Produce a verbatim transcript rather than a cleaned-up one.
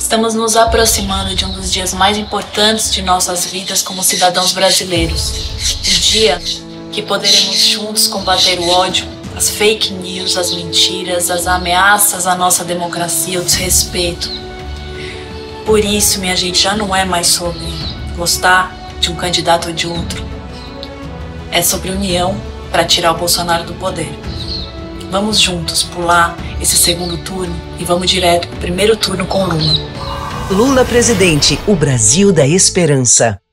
Estamos nos aproximando de um dos dias mais importantes de nossas vidas como cidadãos brasileiros. Um dia que poderemos juntos combater o ódio, as fake news, as mentiras, as ameaças à nossa democracia, o desrespeito. Por isso, minha gente, já não é mais sobre gostar de um candidato ou de outro. É sobre união para tirar o Bolsonaro do poder. Vamos juntos pular esse segundo turno e vamos direto para o primeiro turno com Lula. Lula presidente, o Brasil da esperança.